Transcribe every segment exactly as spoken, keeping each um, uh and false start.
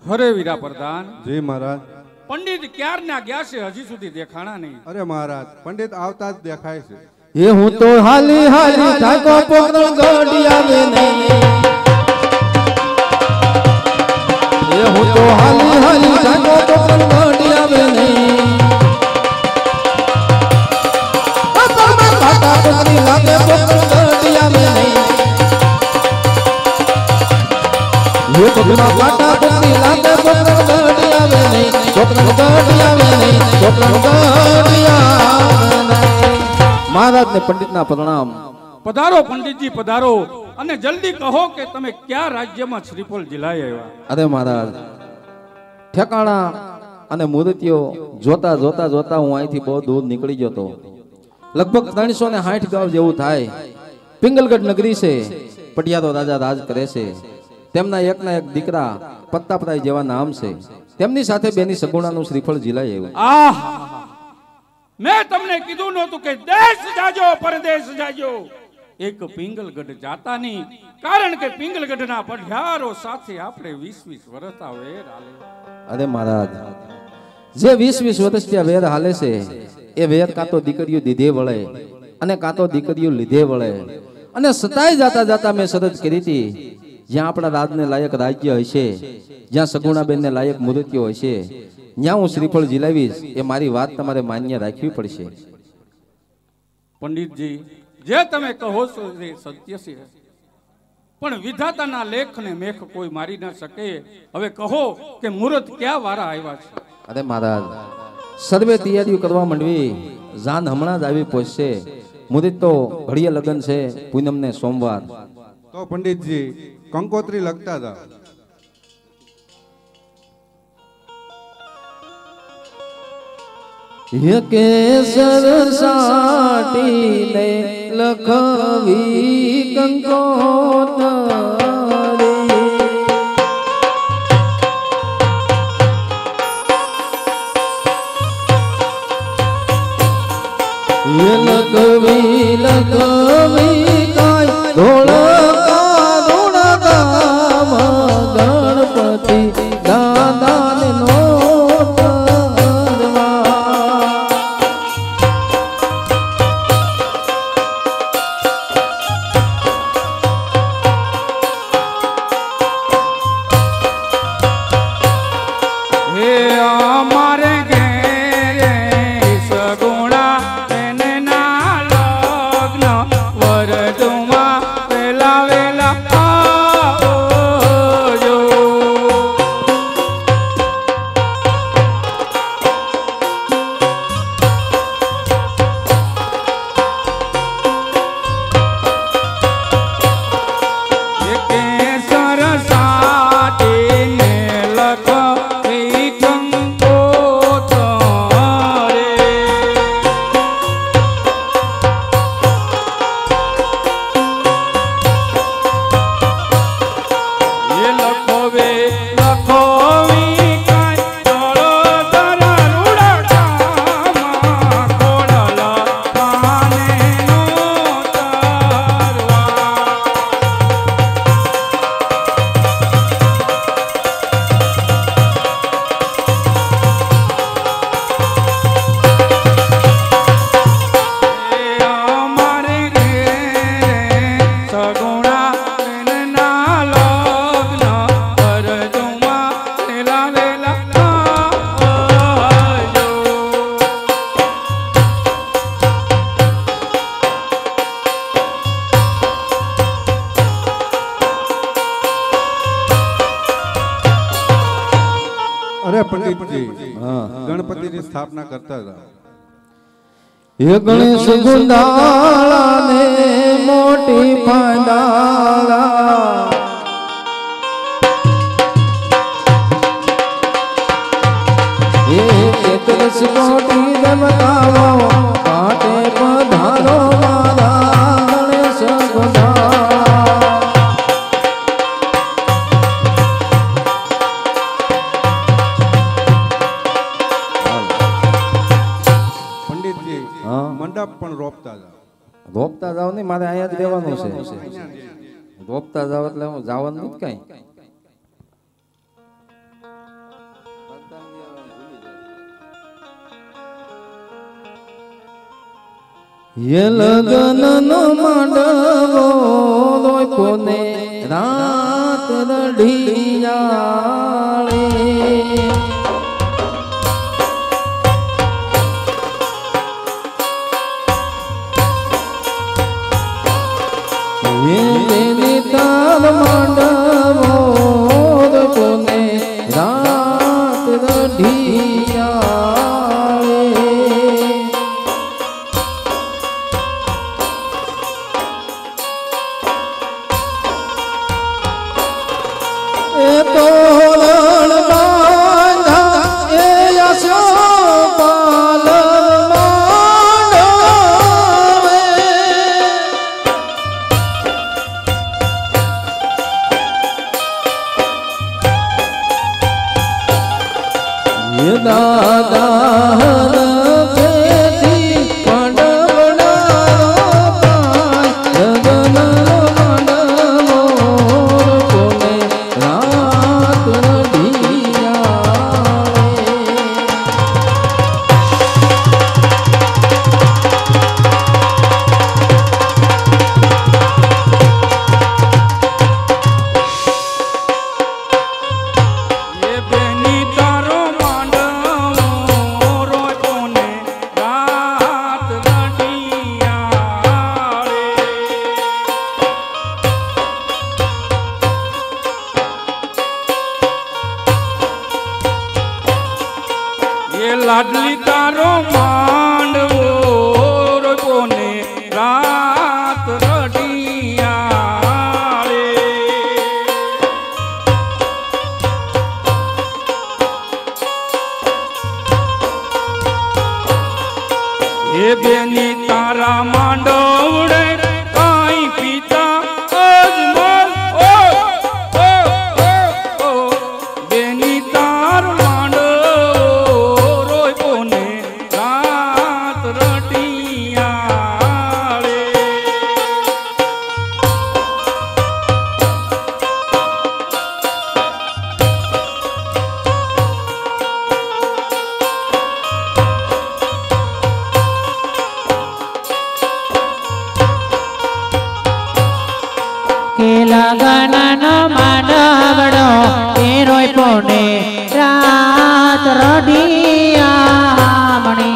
અરે વીરા પ્રધાન જી મહારાજ. પંડિત ક્યારના ગયા છે, હજી સુધી દેખાણા નહીં. અરે મહારાજ, પંડિત આવતા જ દેખાય છે. એ હું તો હાલી હાલી ઠાકો પોકરો ગોડી આવે નહીં. એ હું તો હાલી હાલી ઠાકો પોકરો ગોડી આવે નહીં. પગમાં કાંટા પકડી લાગે પોકરો ગોડી આવે નહીં. એ પગમાં કાંટા પકડી લાગે પોકરો ગોડી આવે નહીં. પોકરો ગોડી આવે નહીં. પોકરો ગોડી આવે નહીં. મહારાજ ને પંડિત ના પ્રણામ. પધારો પંડિતજી પધારો, અને જલ્દી કહો કે તમે કયા રાજ્યમાં શ્રીફળ જિલ્લાએ આવ્યા? અરે મહારાજ, ઠેકાણા અને મૂર્તિઓ જોતા જોતા જોતા હું અહીંથી બહુ દૂર નીકળી ગયો હતો. લગભગ ત્રણસો ને સાઠ ગાંવ જેવું થાય. પિંગલગઢ નગરી છે, પટિયાદો રાજા રાજ કરે છે. તેમના એકના એક દીકરા પત્તાપરાય જેવા નામ છે. તેમની સાથે બેની સગુણાનું શ્રીફળ જિલ્લાએ આવ્યું. આહ, મેં તમને કીધું નહોતું કે દેશ જાજો પરદેશ જાજો, એક પિંગલગઢ જાતા નહીં, કારણ કે પિંગલગઢના પઢિયારો સાથે આપણે વીસ વીસ વર્ષના વેર હાલે. અરે મહારાજ, જે વીસ વીસ વર્ષ ત્યાં વેર હાલે છે, એ વેર કાં તો દીકરીઓ દીધે વળે અને કાં તો દીકરીઓ લીધે વળે. અને સતાય જાતા જાતા મેં શરત કરી હતી, જ્યાં આપણા રાજને લાયક રાજ્ય હશે, જ્યાં સગુણાબેન ને લાયક મૂર્તિઓ હશે, ત્યાં હું શ્રીફળ જીલાવીશ. એ મારી વાત તમારે માન્ય રાખવી પડશે. પંડિતજી, જે તમે કહો છો એ સત્ય છે, પણ વિધાતાના લેખ ને મેખ કોઈ મારી ન શકે. હવે કહો કે મુહૂર્ત ક્યાં વારા આવ્યા છે? અરે મહારાજ, સર્વે તૈયારીઓ કરવા માંડવી. જાન હમણાં જ આવી પહોંચશે. મુહૂર્ત તો ઘડીએ લગ્ન છે, પૂનમ ને સોમવાર. તો પંડિતજી કંકોત્રી લખતા હતા. કેસર સાટીને લખવી કંકોત્રી. લખવી લખવી કાય ધોળકા ધોળકા ગણપતિ દાદાને નો. ગણપતિની સ્થાપના કરતા હતા. હે ગણેશ ગુંદાળા ને મોટી પાંડાળા, હે એકરસ મોટી દમકાવો પાટે પધારો મારા ગણેશ ગુંદાળા. મંડપ પણ રોપતા જાવ. રોપતા જાવ નહીં, મારે અહીંયા જ રહેવાનું છે. રોપતા જાવ એટલે હું જવાનું નથી કઈ. ये लगन नो मांडवो रोय कोने रात रढ़ियाळे ये तेने ताल मांडवो रोय कोने रात रढ़ियाळे तोरण बांधा ए यशोपाल मांडवे ये दादा लाडली तारो मांडवो रोय कोने रात रढ़ियाळे ये बेनी तारा मांडवड़े काई पीता अजमल ओ ओ ओ ओ बेनी तार लगन नो मांडवड़ो ए रोय कोने रात रढ़ियामणी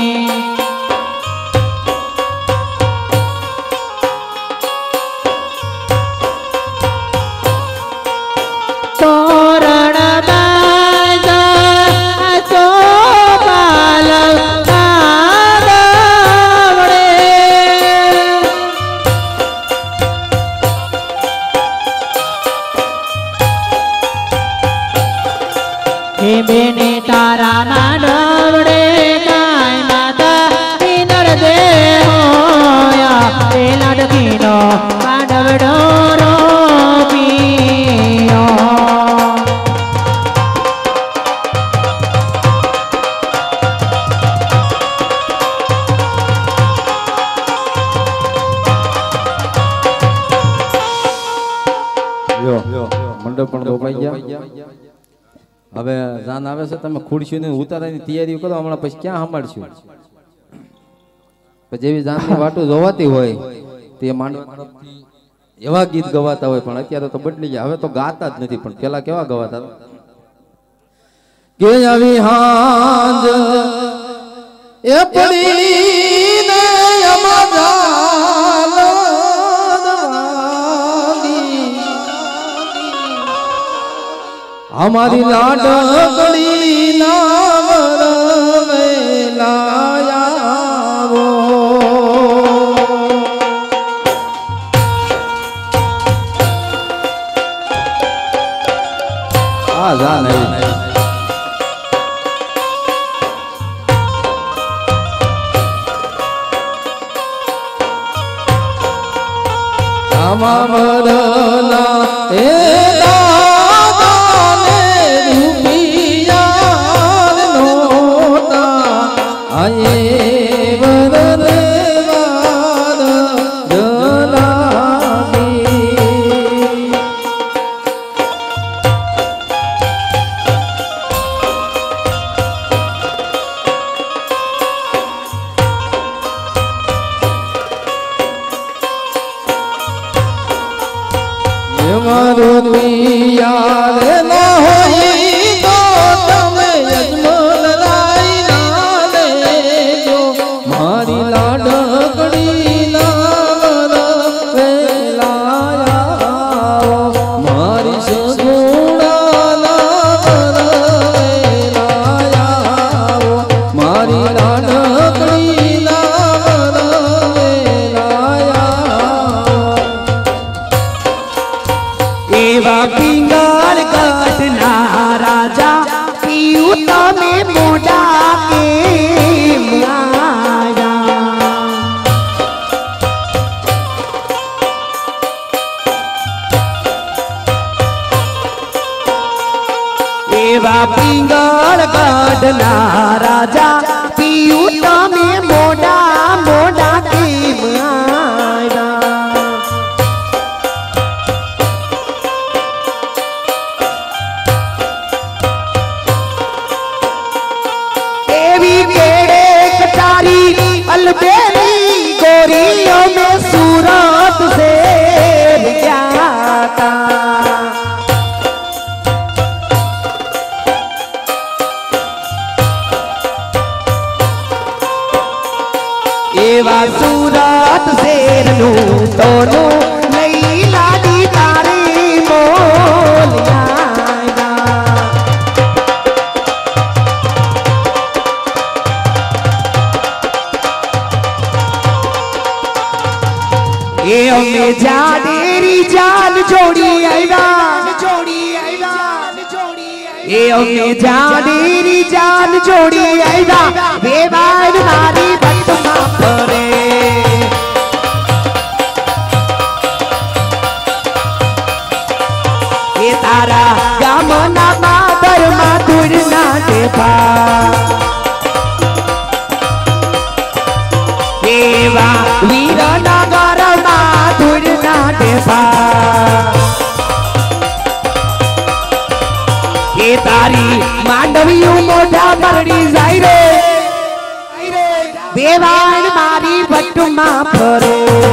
तोरण बांधा यशोपाल बेने तारा मांडवड़े काय माता विनर दे होया ए लाडकीनो मांडवड़ो रोपियो यो मंडप पण रोपाई गया હવે જાન આવે છે તમે ખુરશી ને ઉતારવાની તૈયારી કરો હમણાં પછી ક્યાં સંભાળશું પછી જેવી જાનની વાટો જોવાતી હોય તે માંડવ એવા ગીત ગવાતા હોય પણ અત્યારે તો બદલી ગયા હવે તો ગાતા જ નથી પણ પેલા કેવા ગવાતા કે આવી હાંજ એ પડીને અમારા हमारी लाडकड़ी नाम लाया वो आ जा नहीं मरना ए एवा पिंगल गढ़ना राजा पियू तमे मोड़ा मोड़ा केम आया देवी केड़े कटारी अलबेली गोरियों में सूरत से जाता एवा सूरत शेर नू दोनों लई लादी तारी मोल आया ए हमें जानेरी जान जोड़ी आया जोड़ी आया ए हमें जानेरी जान जोड़ी आया बेवार मारी बटमा परे ए तारा गामना मादर माधुर ना देवा देवा वीर नगर माधुर ना देवा ए तारी मांडवियों मोटा मरड़ी जाई रे बेवान मारी बटुमा फरे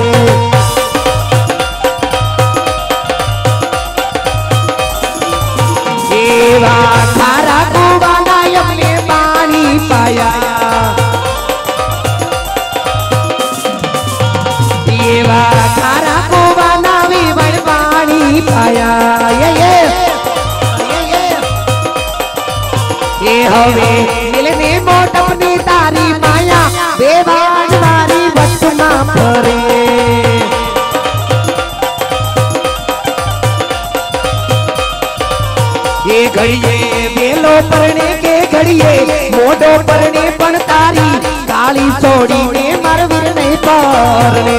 देवा थारा को बनायम ने पानी पाया देवा थारा को बनावी बड़ पानी पाया ये ये ये हवे मिलने मोट अपनी तारी माया बेवान मारी बटुमा फरे ये घड़िए बेलो परने के घड़िए मोटो परने पण तारी काली सोड़ी ने मरवीर नहीं पारने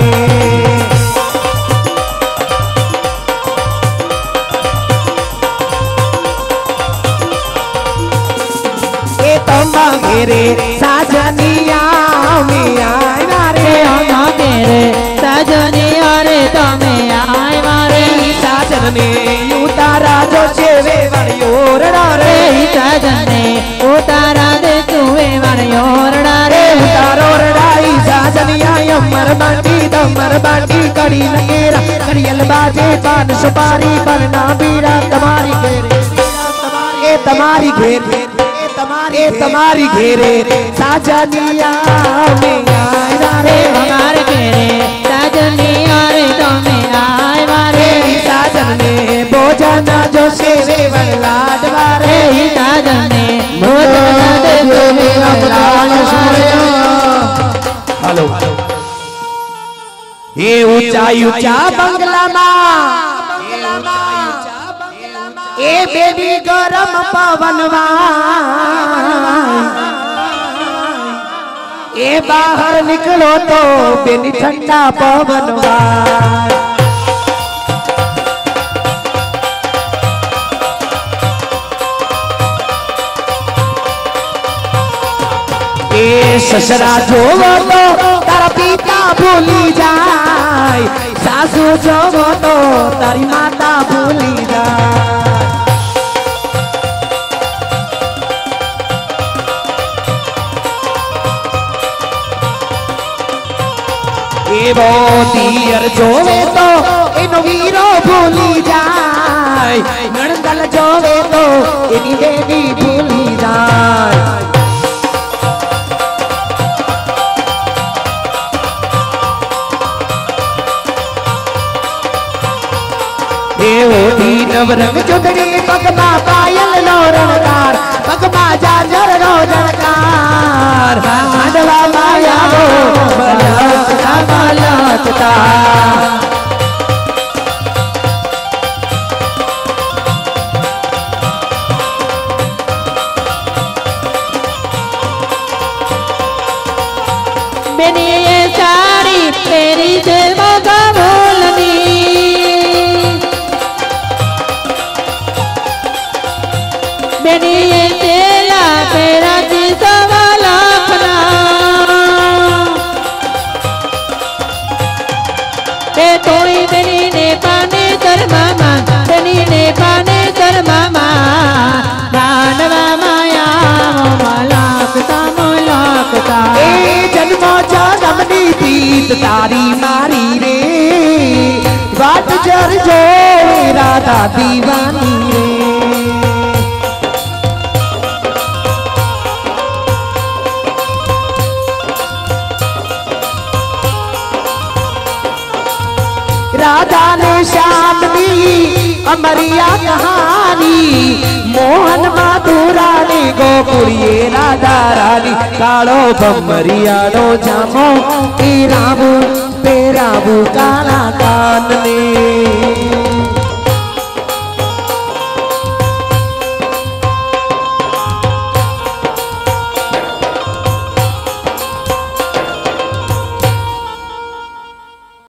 तम्बा घेरे साजनिया में आया रे अम्मा तेरे सजनिया रे तमे आए मारे साजन ने उतारा जो सेवे वरियोर रे साजन ने उतारा दे तुवे वरियोर रे उतारो राई साजनिया अमर बाटी दमर बाटी कड़ी नगेरा कड़ियल बाजे पान सुपारी बनना बीरा तुम्हारी घेरे ए तुम्हारी घेरे ए तुम्हारी घेरे साजनिया में आया रे हमारे घेरे साजनिया रे तमे आए मारे साजन ने भोजन जो सेवे वरलाड वारे साजन ने भोजन दे तुवे वरलाड हेलो ये ऊंचा ऊंचा बंगला मां ए बेबी गरम पवनवा ए बाहर निकलो तो बेनी ठंडा पवनवा ए ससुरा जोवो तो तारा पिता भूली जाए सासू जोवो तो तारी माता भूली जाए एवो तीर जोवे तो इन वीरो भूली जाए नड़गल जोवे तो इनी देवी भूली जाए एवो तीन रंग चुदड़ी पगमा पायल नौरणकार पगमा जाजर रोजनकार आंधवा माया हो बलता बलता मैंने ये सारी तेरी जन्मों का भूलनी तेरी ये तेला तेरा जी सवा लाखना ते तोई तेरी ने पाने तर मामा तेरी ने पाने तर मामा दानवा माया मलाकता मलाकता ए जन्मो जन्मनी प्रीत तारी मारी रे बाट जर जो राधा दीवानी रे राधा ने श्याम दी अमरिया कहानी मोहन माधुरा ने गोकुड़िए राधा रानी कालो बमरिया नो जामो तेराबू तेराबू काला कान ने